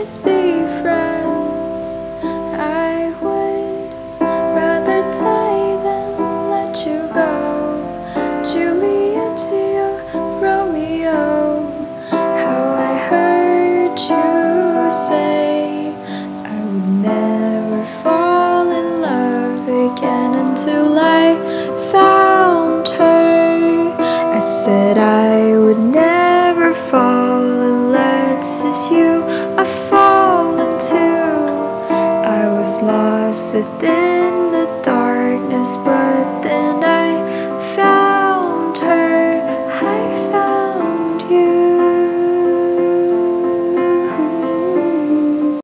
always be friends. I would rather die than let you go. Juliet to your Romeo. How I heard you say I would never fall in love again until I found her. I said I would never fall unless it's you I've fallen to. I was lost within the darkness, but